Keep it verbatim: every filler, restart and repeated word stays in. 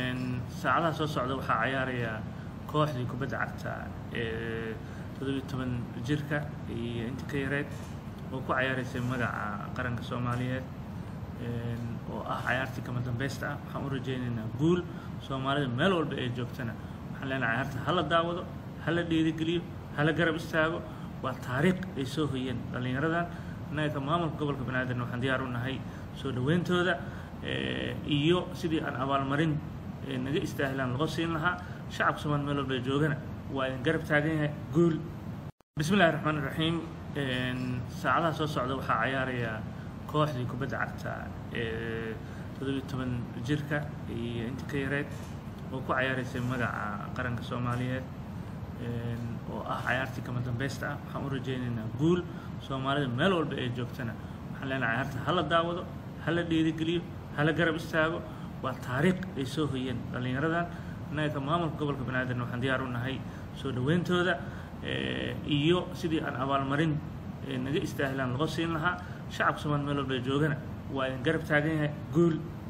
saacadaha soo socda waxaa ciyaaraya kooxdii kubadda cagta ee toddoba iyo toban jirka iyo inta ka yareed oo ku ciyaaraysay magaca qaranka Soomaaliyeed oo ah ciyaartii kama dambaysta ah. Waxaan u rajaynaynaa guul Soomaalida meel walba ay joogtana. Waxaan leenahay ciyaarta hala daawado, hala dhiirigeliyo, hala garab istaago. Waa taariikh ay soo hoyeen dhalinyaradan. Annaga maamulka gobolka Banaadir waxaan diyaar u nahay soo dhaweyntooda iyo sidii aan abaalmarin naga istaahilaan loo siin lahaa. shacabka Soomaaliyeed meel walba ay joogana waa in garab taagan yahay guul. Bismillaahi Raxmaani Raxiim. saacadaha soo socda waxaa ciyaaraya kooxdii kubadda cagta ee toddoba iyo toban jirka iyo inta ka yareed oo ku ciyaaraysay magaca qaranka Soomaaliyeed oo ah ciyaartii kama dambaysta ah. Waxaan u rajaynaynaa guul Soomaalida meel walba ay joogtana. Waxaan leenahay ciyaarta hala daawado, hala dhiirigeliyo, hala garab istaago. waa taariikh ay soo hoyeen dhalinyaradan. Annaga maamulka gobolka Banaadir waxaan diyaar u nahay soo dhaweyntooda iyo sidii aan abaalmarin naga istaahilaan loo siin lahaa. shacabka Soomaaliyeed meel walba ay joogana waa in garab taagan yahay guul.